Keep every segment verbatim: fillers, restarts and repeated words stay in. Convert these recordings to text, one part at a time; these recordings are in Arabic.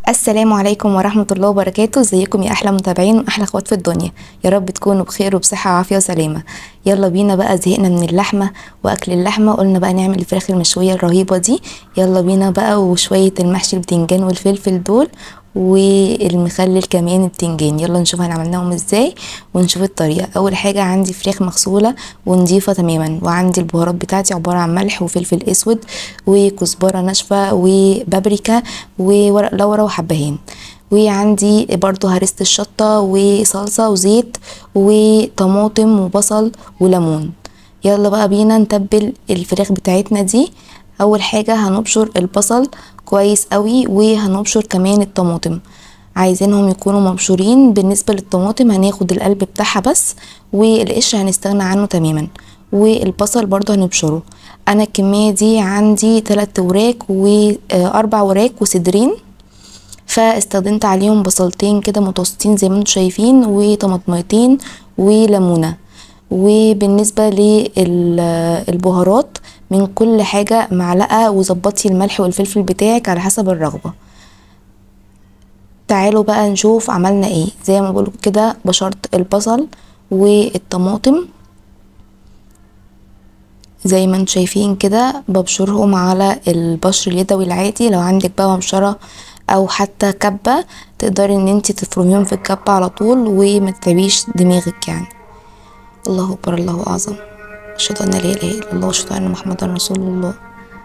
السلام عليكم ورحمة الله وبركاته. ازيكم يا احلى متابعين واحلى اخوات في الدنيا؟ يا رب تكونوا بخير وبصحة وعافية وسلامة. يلا بينا بقى، زهقنا من اللحمة واكل اللحمة، قلنا بقى نعمل الفراخ المشوية الرهيبة دي. يلا بينا بقى، وشوية المحشي البتنجان والفلفل دول والمخلل كمان البتنجان. يلا نشوف هنعملناهم ازاي ونشوف الطريقة. اول حاجة عندي فراخ مغسولة ونضيفة تماما، وعندي البهارات بتاعتي عبارة عن ملح وفلفل اسود وكزبرة ناشفة وبابريكا وورق لورا وحبهان، وعندي برضو هرسة الشطة وصلصة وزيت وطماطم وبصل وليمون. يلا بقى بينا نتبل الفراخ بتاعتنا دي. اول حاجة هنبشر البصل كويس قوي، وهنبشر كمان الطماطم، عايزينهم يكونوا مبشورين. بالنسبة للطماطم هناخد القلب بتاعها بس، والقشر هنستغنى عنه تماما، والبصل برضو هنبشره. انا الكمية دي عندي تلات وراك واربع وراك وصدرين، فاستخدمت عليهم بصلتين كده متوسطين زي ما انتم شايفين، وطماطميتين وليمونه. وبالنسبه للبهارات من كل حاجه معلقه، وظبطي الملح والفلفل بتاعك على حسب الرغبه. تعالوا بقى نشوف عملنا ايه. زي ما بقول كده، بشرت البصل والطماطم زي ما انتم شايفين كده، ببشرهم على البشر اليدوي العادي. لو عندك بقى مبشره او حتى كبه، تقدري ان انت تفرميهم في الكبه على طول وما تتعبيش دماغك يعني. الله اكبر، الله اعظم، اشهد ان لا اله الا الله واشهد ان محمدا رسول الله.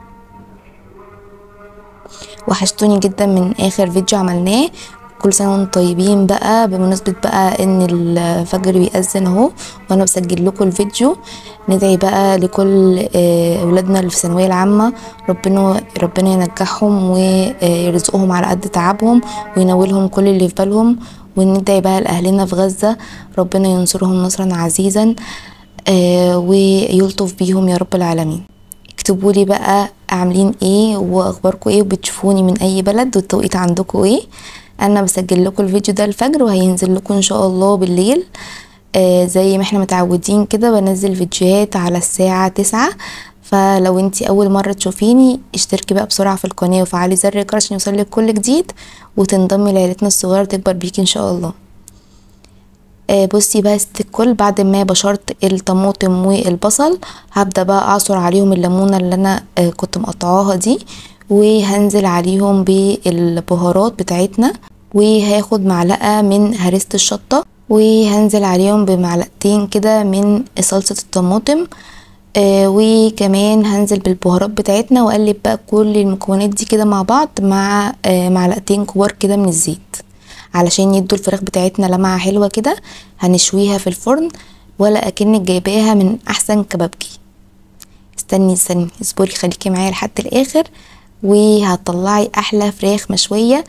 وحشتوني جدا من اخر فيديو عملناه. كل سنه وانتم طيبين بقى، بمناسبه بقى ان الفجر بيأذن اهو وانا بسجل لكم الفيديو. ندعي بقى لكل اولادنا اللي في الثانويه العامه، ربنا ربنا ينجحهم ويرزقهم على قد تعبهم وينولهم كل اللي في بالهم. وندعي بقى لاهلنا في غزه، ربنا ينصرهم نصرا عزيزا ويلطف بيهم يا رب العالمين. اكتبوا لي بقى عاملين ايه واخباركم ايه، وبتشوفوني من اي بلد، والتوقيت عندكم ايه. انا بسجل لكم الفيديو ده الفجر، وهينزل لكم ان شاء الله بالليل. آه زي ما احنا متعودين كده، بنزل فيديوهات على الساعة تسعة. فلو انتي اول مرة تشوفيني، اشتركي بقى بسرعة في القناة وفعلي زر الجرس عشان يوصلك كل جديد، وتنضمي لعيلتنا الصغيرة تكبر بيكي ان شاء الله. آه بصي بقى ست الكل، بعد ما بشرت الطماطم والبصل، هبدأ بقى اعصر عليهم الليمونة اللي انا آه كنت مقطعاها دي، وهنزل عليهم بالبهارات بتاعتنا، وهاخد معلقة من هرسة الشطة، وهنزل عليهم بمعلقتين كده من صلصة الطماطم. آه وكمان هنزل بالبهارات بتاعتنا، واقلب بقى كل المكونات دي كده مع بعض، مع آه معلقتين كبار كده من الزيت، علشان يدوا الفراخ بتاعتنا لمعة حلوة كده. هنشويها في الفرن ولا اكنك جايباها من احسن كبابجي. استني استني اصبري، خليكي معايا لحد الاخر، وهتطلعي احلى فراخ مشوية،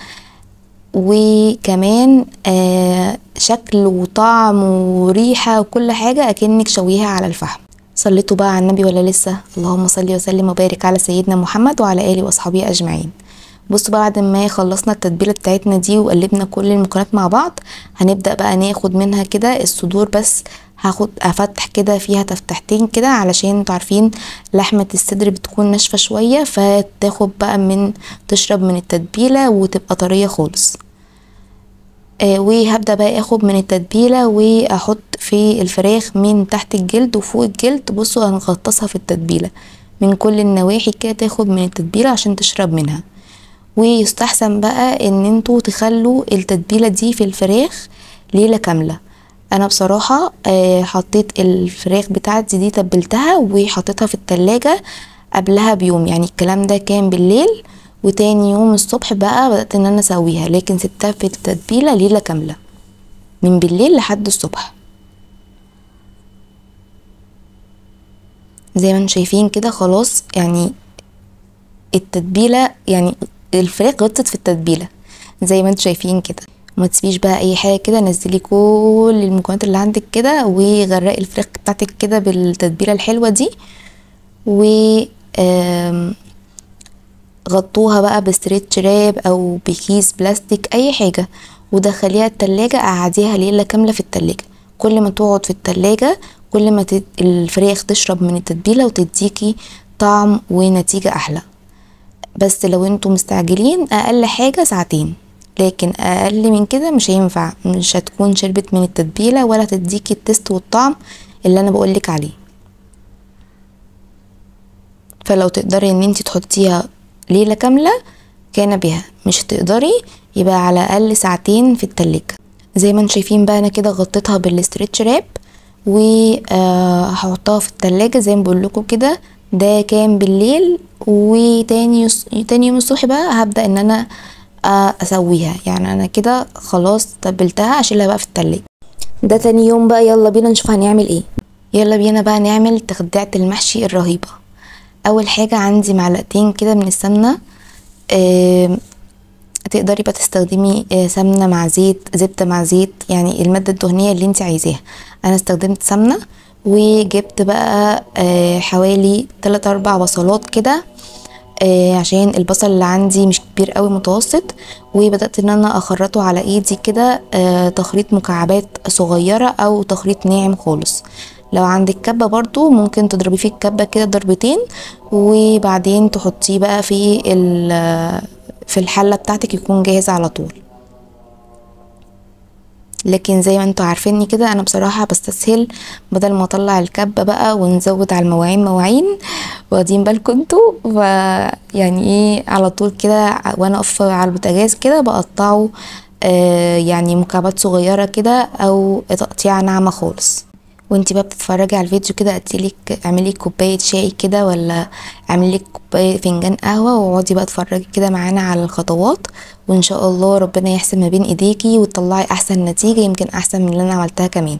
وكمان آه شكل وطعم وريحة وكل حاجة اكنك شويها على الفحم. صليتوا بقى على النبي ولا لسه؟ اللهم صل وسلم وبارك على سيدنا محمد وعلى اله واصحابه اجمعين. بصوا بقى، بعد ما خلصنا التتبيله بتاعتنا دي وقلبنا كل المكونات مع بعض، هنبدا بقى ناخد منها كده الصدور بس. هاخد افتح كده فيها تفتحتين كده، علشان انتوا عارفين لحمه الصدر بتكون ناشفه شويه، فتاخد بقى من تشرب من التتبيله وتبقى طريه خالص. آه وهبدا بقى اخد من التتبيله واحط في الفراخ من تحت الجلد وفوق الجلد. بصوا هنغطسها في التتبيله من كل النواحي كده، تاخد من التتبيله عشان تشرب منها. ويستحسن بقى ان انتوا تخلوا التتبيله دي في الفراخ ليله كامله. انا بصراحه آه حطيت الفراخ بتاعتي دي، تبلتها وحطيتها في التلاجة قبلها بيوم، يعني الكلام ده كان بالليل، وتاني يوم الصبح بقى بدأت ان انا اسويها، لكن سبتها في التتبيله ليله كامله من بالليل لحد الصبح. زي ما انتم شايفين كده خلاص، يعني التتبيله يعني الفراخ غطت في التتبيله زي ما انتم شايفين كده. وما تسيبيش بقى اي حاجه كده، نزلي كل المكونات اللي عندك كده، وغرقي الفراخ بتاعتك كده بالتتبيله الحلوه دي، و غطوها بقى بستريتش راب او بكيس بلاستيك اي حاجه، ودخليها التلاجة. قعديها ليله كامله في التلاجة. كل ما تقعد في التلاجة كل ما تد... الفراخ تشرب من التتبيله وتديكي طعم ونتيجه احلى. بس لو انتوا مستعجلين اقل حاجة ساعتين، لكن اقل من كده مش هينفع، مش هتكون شربت من التتبيله ولا تديكي التست والطعم اللي انا بقولك عليه. فلو تقدري ان انت تحطيها ليله كامله كان بها، مش تقدري يبقى على الاقل ساعتين في التلاجة. زي ما انتم شايفين بقى انا كده غطيتها بالاسترتش راب وهحطها في التلاجة زي ما بقول لكم كده. ده كان بالليل، وتاني يص... تاني يوم الصبح بقى هبدأ ان انا اسويها. يعني انا كده خلاص تبلتها، اشيلها بقى في التلاجة. ده تاني يوم بقى، يلا بينا نشوف هنعمل ايه. يلا بينا بقى نعمل تخديعة المحشي الرهيبة. اول حاجة عندي معلقتين كده من السمنة. آه تقدري بقى تستخدمي سمنه مع زيت، زبده مع زيت، يعني الماده الدهنيه اللي انت عايزاها. انا استخدمت سمنه، وجبت بقى حوالي تلاتة اربعة بصلات كده عشان البصل اللي عندي مش كبير قوي، متوسط. وبدات ان انا اخرطه على ايدي كده تخريط مكعبات صغيره او تخريط ناعم خالص. لو عندك كبه برضو ممكن تضربيه في الكبه كده ضربتين، وبعدين تحطيه بقى في في الحله بتاعتك يكون جاهز على طول. لكن زي ما انتوا عارفيني كده انا بصراحه بستسهل، بدل ما اطلع الكبه بقى ونزود على المواعين مواعين، واخدين بالكم انتوا، يعني ايه على طول كده وانا اقف على البوتاجاز كده بقطعه آه يعني مكعبات صغيره كده او تقطيعه ناعمه خالص. وانتي بقى بتتفرجي على الفيديو كده اديلك اعملي كوبايه شاي كده، ولا اعملي لك كوبايه فنجان قهوه، واقعدي بقى اتفرجي كده معانا على الخطوات، وان شاء الله ربنا يحسن ما بين ايديكي وتطلعي احسن نتيجه، يمكن احسن من اللي انا عملتها كمان.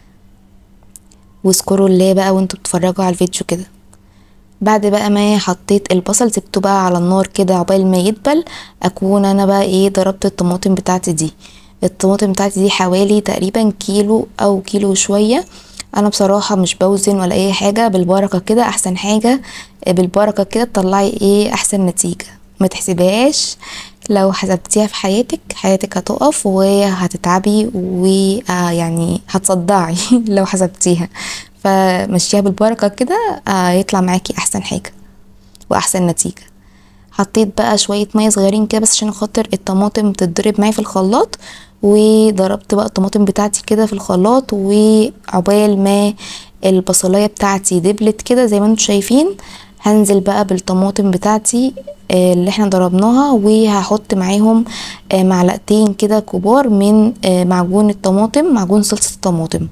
واذكروا الله بقى وانتوا بتتفرجوا على الفيديو كده. بعد بقى ما حطيت البصل سبته بقى على النار كده عقبال ما يدبل، اكون انا بقى ايه ضربت الطماطم بتاعتي دي. الطماطم بتاعتي دي حوالي تقريبا كيلو او كيلو شويه. انا بصراحه مش بوزن ولا اي حاجه، بالبركه كده احسن حاجه، بالبركه كده تطلعي ايه احسن نتيجه. ما تحسبهاش، لو حسبتيها في حياتك حياتك هتقف وهتتعبي ويعني هتصدعي لو حسبتيها. فمشيها بالبركه كده هيطلع معاكي احسن حاجه واحسن نتيجه. حطيت بقى شويه ميه صغيرين كده بس عشان خاطر الطماطم تتضرب معايا في الخلاط، وضربت بقى الطماطم بتاعتي كده في الخلاط، وعقبال ما البصلايه بتاعتي دبلت كده زي ما انتم شايفين، هنزل بقى بالطماطم بتاعتي اللي احنا ضربناها، وهحط معاهم معلقتين كده كبار من معجون الطماطم، معجون صلصه الطماطم.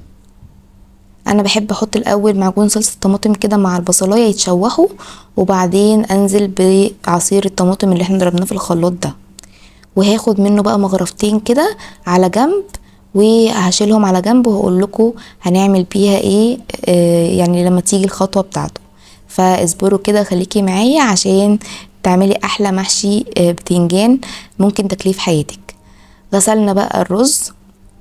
انا بحب احط الاول معجون صلصه الطماطم كده مع البصلايه يتشوحوا، وبعدين انزل بعصير الطماطم اللي احنا ضربناه في الخلاط ده، وهاخد منه بقى مغرفتين كده على جنب، وهشيلهم على جنب وهقول لكم هنعمل بيها ايه آه يعني لما تيجي الخطوه بتاعته. فاصبروا كده خليكي معايا عشان تعملي احلى محشي آه بتنجان ممكن تاكليه في حياتك. غسلنا بقى الرز.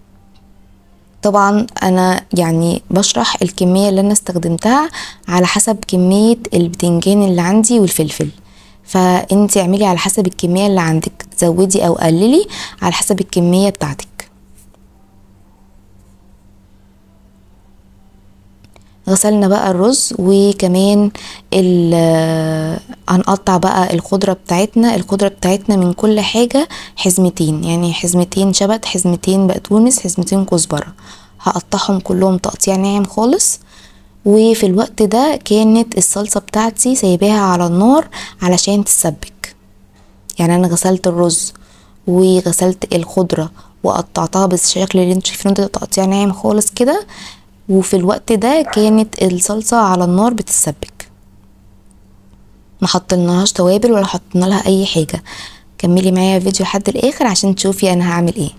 طبعا انا يعني بشرح الكميه اللي انا استخدمتها على حسب كميه البتنجان اللي عندي والفلفل، فانتي اعملي على حسب الكميه اللي عندك، زودي او قللي على حسب الكميه بتاعتك. غسلنا بقى الرز، وكمان هنقطع بقى الخضره بتاعتنا. الخضره بتاعتنا من كل حاجه حزمتين، يعني حزمتين شبت، حزمتين بقدونس، حزمتين كزبره، هقطعهم كلهم تقطيع ناعم خالص. وفي الوقت ده كانت الصلصه بتاعتي سايباها على النار علشان تتسبك. يعني انا غسلت الرز وغسلت الخضره وقطعتها بالشكل اللي انتوا شايفينه ده تقطيع ناعم خالص كده، وفي الوقت ده كانت الصلصه على النار بتتسبك، ما حطيناهاش توابل ولا حطينا لها اي حاجه. كملي معايا الفيديو لحد الاخر عشان تشوفي انا هعمل ايه.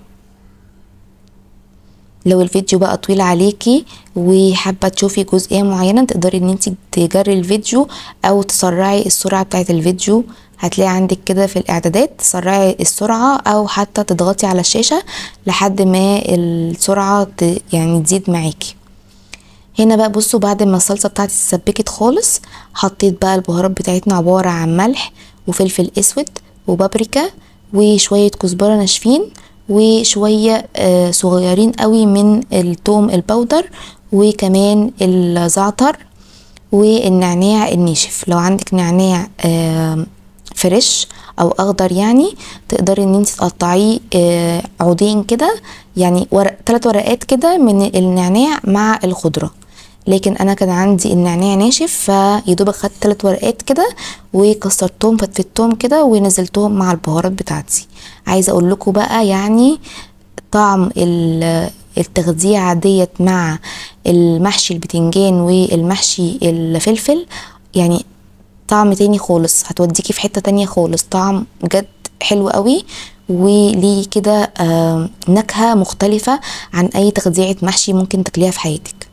لو الفيديو بقى طويل عليكي وحابه تشوفي جزئيه معينه تقدري ان انت تجري الفيديو او تسرعي السرعه بتاعه الفيديو، هتلاقي عندك كده في الاعدادات تسرعي السرعه او حتى تضغطي على الشاشه لحد ما السرعه يعني تزيد معاكي. هنا بقى بصوا بعد ما الصلصه بتاعتي اتسبكت خالص، حطيت بقى البهارات بتاعتنا عباره عن ملح وفلفل اسود وبابريكا وشويه كزبره ناشفين وشويه آه صغيرين قوي من الثوم البودر، وكمان الزعتر والنعناع الناشف. لو عندك نعناع آه فريش او اخضر يعني، تقدري ان انت تقطعيه آه عودين كده، يعني ورق ثلاث ورقات كده من النعناع مع الخضره. لكن انا كان عندي النعناع ناشف، فيدوبك خدت ثلاث ورقات كده وكسرتهم فتفتهم كده ونزلتهم مع البهارات بتاعتي. عايزه اقول لكم بقى يعني طعم التخديعه ديت مع المحشي البتنجان والمحشي الفلفل، يعني طعم تاني خالص، هتوديكي في حته تانية خالص، طعم بجد حلو قوي وليه كده آه نكهه مختلفه عن اي تخديعه محشي ممكن تاكليها في حياتك.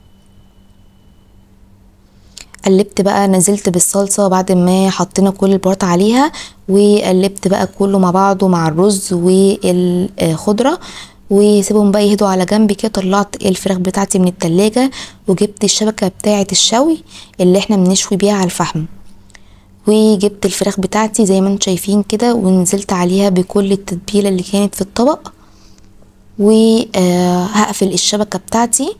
قلبت بقى، نزلت بالصلصه بعد ما حطينا كل البهارات عليها، وقلبت بقى كله مع بعضه مع الرز والخضره، وسيبهم بقى يهدوا على جنب كده. طلعت الفراخ بتاعتي من التلاجة، وجبت الشبكه بتاعه الشوي اللي احنا بنشوي بيها على الفحم، وجبت الفراخ بتاعتي زي ما انتم شايفين كده، ونزلت عليها بكل التتبيله اللي كانت في الطبق، وهقفل الشبكه بتاعتي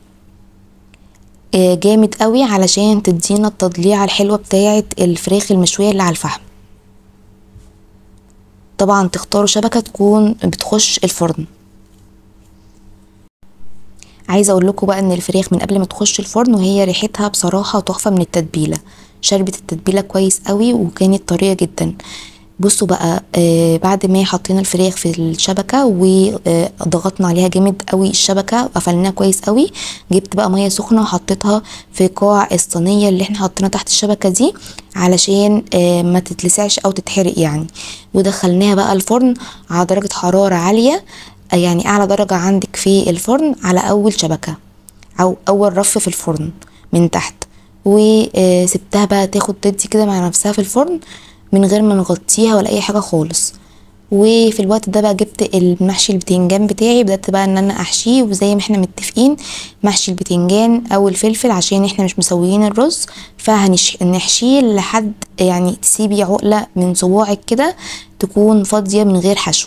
جامد قوي علشان تدينا التضليعه الحلوه بتاعه الفراخ المشويه اللي على الفحم. طبعا تختاروا شبكه تكون بتخش الفرن. عايزه اقول لكم بقى ان الفراخ من قبل ما تخش الفرن وهي ريحتها بصراحه تحفه من التتبيله، شربت التتبيله كويس قوي وكانت طريه جدا. بصوا بقى آه بعد ما حطينا الفراخ في الشبكه وضغطنا عليها جامد قوي الشبكه وقفلناها كويس قوي، جبت بقى ميه سخنه وحطيتها في قاع الصينيه اللي احنا حطينا تحت الشبكه دي علشان آه ما تتلسعش او تتحرق يعني، ودخلناها بقى الفرن على درجه حراره عاليه، يعني اعلى درجه عندك في الفرن على اول شبكه او اول رف في الفرن من تحت، وسبتها بقى تاخد تدي كده مع نفسها في الفرن من غير ما نغطيها ولا اي حاجه خالص. وفي الوقت ده بقى جبت المحشي البتنجان بتاعي، بدات بقى ان انا احشيه، وزي ما احنا متفقين محشي البتنجان او الفلفل عشان احنا مش مسويين الرز، فهنحشيه لحد يعني تسيبي عقله من صباعك كده تكون فاضيه من غير حشو.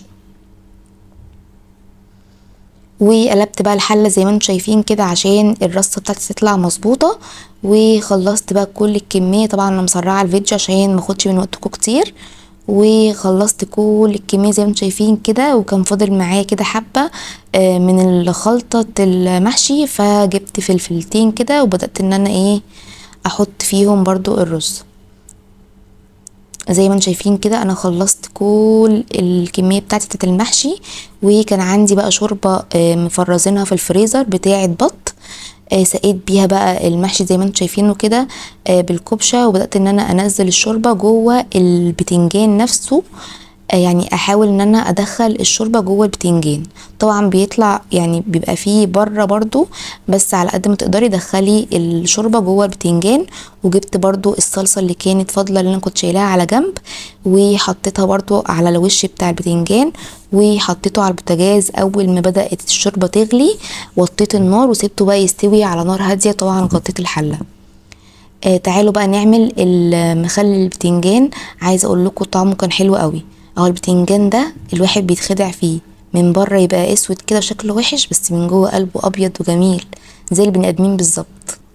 وقلبت بقى الحله زي ما انتم شايفين كده عشان الرصه بتاعتي تطلع مظبوطه، وخلصت بقى كل الكميه. طبعا انا مسرعه الفيديو عشان ما اخدش من وقتكم كتير، وخلصت كل الكميه زي ما انتم شايفين كده، وكان فاضل معايا كده حبه من خلطه المحشي، فجبت فلفلتين كده وبدات ان انا ايه احط فيهم برضو الرز. زي ما انتم شايفين كده انا خلصت كل الكميه بتاعتي بتاعت المحشي، وكان عندي بقى شوربه مفرزينها في الفريزر بتاعه بط، سقيت بيها بقى المحشي زي ما انتم شايفينه كده بالكبشه، وبدات ان انا انزل الشوربه جوه البتنجان نفسه، يعني احاول ان انا ادخل الشوربه جوه البتنجان. طبعا بيطلع يعني بيبقى فيه بره برضو، بس على قد ما تقدري دخلي الشوربه جوه البتنجان. وجبت برضو الصلصه اللي كانت فاضله اللي انا كنت شايلاها على جنب، وحطيتها برضو على الوش بتاع البتنجان، وحطيته على البوتاجاز. اول ما بدات الشوربه تغلي وطيت النار وسبته بقى يستوي على نار هاديه، طبعا غطيت الحله. آه تعالوا بقى نعمل المخلل البتنجان. عايزه اقول لكم طعمه كان حلو قوي. اهو البتنجان ده الواحد بيتخدع فيه، من بره يبقى اسود كده شكله وحش، بس من جوه قلبه ابيض وجميل زي البني ادمين بالظبط.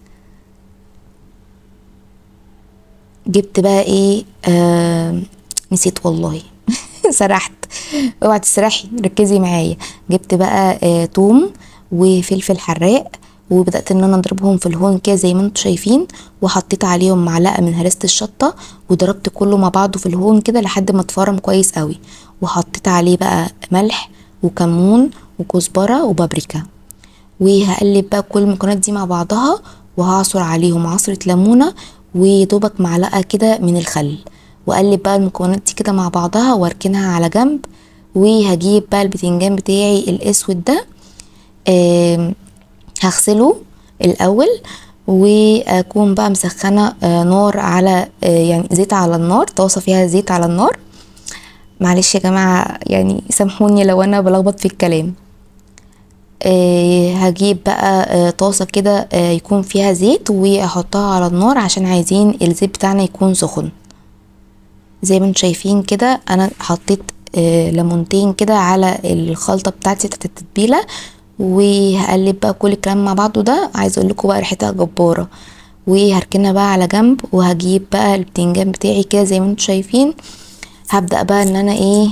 جبت بقى ايه آه نسيت والله سرحت، اوعي تسرحي ركزي معايا. جبت بقى آه توم وفلفل حراق، وبدات ان انا اضربهم في الهون كده زي ما انتم شايفين، وحطيت عليهم معلقه من هريسه الشطه، وضربت كله مع بعضه في الهون كده لحد ما اتفرم كويس قوي. وحطيت عليه بقى ملح وكمون وكزبره وبابريكا، وهقلب بقى كل المكونات دي مع بعضها، وهعصر عليهم عصره ليمونه ودوبك معلقه كده من الخل، واقلب بقى المكونات دي كده مع بعضها واركنها على جنب. وهجيب بقى البتنجان بتاعي الاسود ده، آه هغسله الاول، واكون بقى مسخنه آه نار على آه يعني زيت على النار، طاسه فيها زيت على النار. معلش يا جماعه يعني سامحوني لو انا بلخبط في الكلام. آه هجيب بقى آه طاسه كده آه يكون فيها زيت، واحطها على النار عشان عايزين الزيت بتاعنا يكون سخن. زي ما انتم شايفين كده انا حطيت آه ليمونتين كده على الخلطه بتاعتي بتاعت التتبيله، وهقلب بقى كل الكلام مع بعضه ده. عايزه اقول لكم بقى ريحتها جباره. وهركنها بقى على جنب، وهجيب بقى البتنجان بتاعي كده زي ما انتم شايفين هبدأ بقى ان انا ايه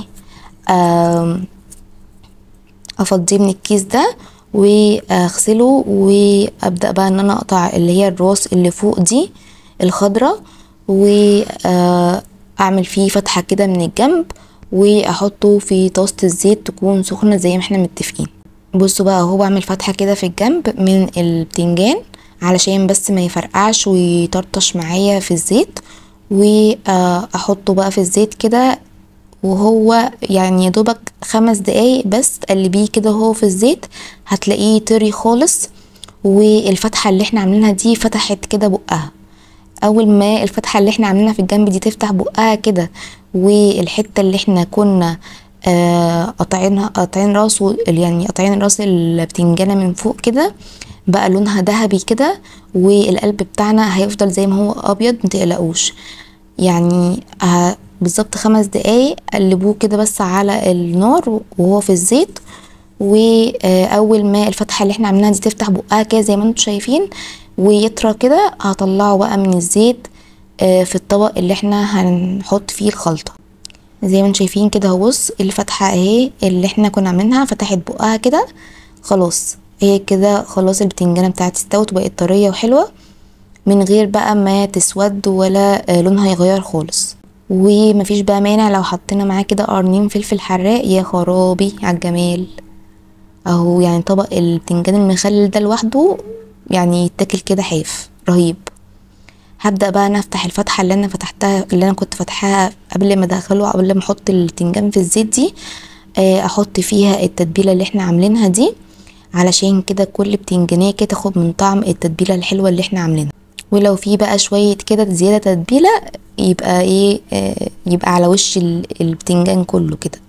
افضيه من الكيس ده واغسله، وابدأ بقى ان انا اقطع اللي هي الراس اللي فوق دي الخضرة، واعمل فيه فتحة كده من الجنب، واحطه في طاسة الزيت تكون سخنة زي ما احنا متفقين. بصوا بقى اهو بعمل فتحة كده في الجنب من البتنجان علشان بس ما يفرقعش ويطرطش معايا في الزيت، واحطه بقى في الزيت كده، وهو يعني يدوبك خمس دقايق بس تقلبيه كده وهو في الزيت، هتلاقيه طري خالص. والفتحة اللي احنا عاملينها دي فتحت كده بقها. اول ما الفتحة اللي احنا عاملينها في الجنب دي تفتح بقها كده، والحتة اللي احنا كنا آه قطعينها قطعين راسه، يعني قطعين راس البتنجانة من فوق كده، بقى لونها ذهبي كده، والقلب بتاعنا هيفضل زي ما هو ابيض، متقلقوش. يعني آه بالظبط خمس دقايق قلبوه كده بس على النار وهو في الزيت، واول ما الفتحه اللي احنا عاملينها دي تفتح بقها كده زي ما انتم شايفين ويطرى كده، هطلعه بقى من الزيت في الطبق اللي احنا هنحط فيه الخلطه. زي ما انتم شايفين كده اهو، بص الفتحه اهي اللي احنا كنا عاملينها فتحت بقها كده خلاص. هي كده خلاص البتنجانه بتاعتي استوت وبقت طريه وحلوه من غير بقى ما تسود ولا لونها يغير خالص. ومفيش بقى مانع لو حطينا معاه كده قرنين فلفل حراق، يا خرابي على الجمال اهو. يعني طبق البتنجان المخلل ده لوحده يعني يتاكل كده حاف رهيب. هبدا بقى انا افتح الفتحه اللي انا فتحتها اللي انا كنت فتحها قبل ما ادخله قبل ما احط البتنجان في الزيت دي، احط فيها التتبيله اللي احنا عاملينها دي، علشان كده كل بتنجانيه كده تاخد من طعم التتبيله الحلوه اللي احنا عاملينها. ولو في بقى شويه كده زياده تتبيله يبقى ايه آه يبقى على وش البتنجان كله كده.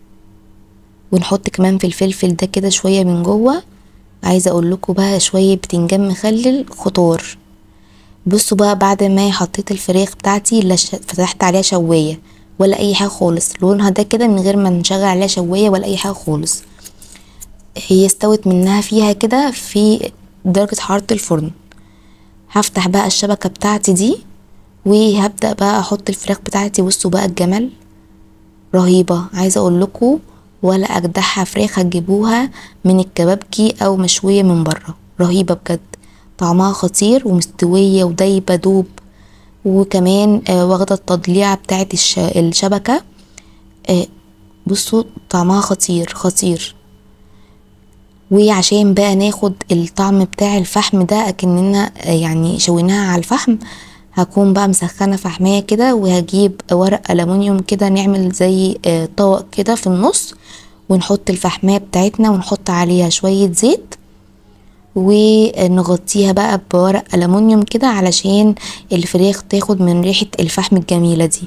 ونحط كمان في الفلفل ده كده شويه من جوه. عايزه اقول لكم بقى شويه بتنجان مخلل خضار. بصوا بقى بعد ما حطيت الفراخ بتاعتي اللي فتحت عليها شوايه ولا اي حاجه خالص، لونها ده كده من غير ما نشغل عليها شوايه ولا اي حاجه خالص، هي استوت منها فيها كده في درجه حراره الفرن. هفتح بقى الشبكه بتاعتي دي وهبدأ بقى احط الفراخ بتاعتي. بصوا بقى الجمال رهيبة، عايزة اقول لكم ولا اجدعها فراخ هتجيبوها من الكبابجي او مشوية من بره، رهيبة بجد، طعمها خطير ومستوية ودايبة دوب، وكمان آه واخدة التضليعة بتاعت الش... الشبكة. آه بصوا طعمها خطير خطير. وعشان بقى ناخد الطعم بتاع الفحم ده اكننا آه يعني شويناها على الفحم، هكون بقى مسخنه فحمايه كده، وهجيب ورق ألمونيوم كده نعمل زي طبق كده في النص، ونحط الفحمايه بتاعتنا ونحط عليها شويه زيت، ونغطيها بقى بورق ألمونيوم كده علشان الفراخ تاخد من ريحه الفحم الجميله دي.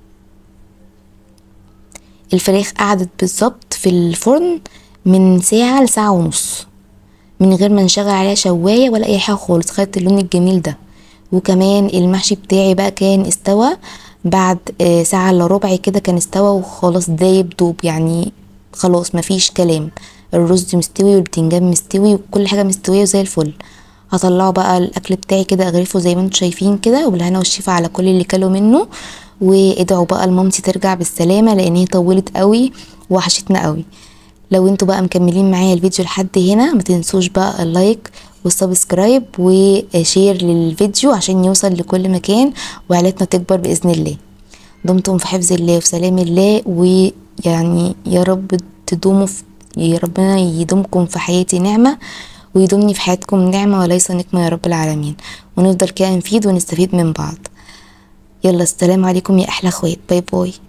الفراخ قعدت بالظبط في الفرن من ساعه لساعه ونص من غير ما نشغل عليها شوايه ولا اي حاجه خالص، خدت اللون الجميل ده. وكمان المحشي بتاعي بقى كان استوى بعد ساعة الا ربع كده، كان استوى وخلاص دايب دوب، يعني خلاص مفيش كلام. الرز مستوي والبتنجان مستوي وكل حاجة مستوية وزي الفل. هطلعه بقى الاكل بتاعي كده اغرفه زي ما انتم شايفين كده، وبالهنا والشفا على كل اللي كلوا منه. وادعوا بقى لمامتي ترجع بالسلامة لان هي طولت قوي وحشتنا قوي. لو انتوا بقى مكملين معايا الفيديو لحد هنا ما تنسوش بقى اللايك والسبسكرايب وشير للفيديو عشان يوصل لكل مكان وعائلتنا تكبر بإذن الله. دمتم في حفظ الله وفي سلام الله، ويعني يا رب تدوموا في يا ربنا يدومكم في حياتي نعمة، ويدومني في حياتكم نعمة وليس نقمة يا رب العالمين، ونفضل كده نفيد ونستفيد من بعض. يلا السلام عليكم يا أحلى اخوات، باي باي.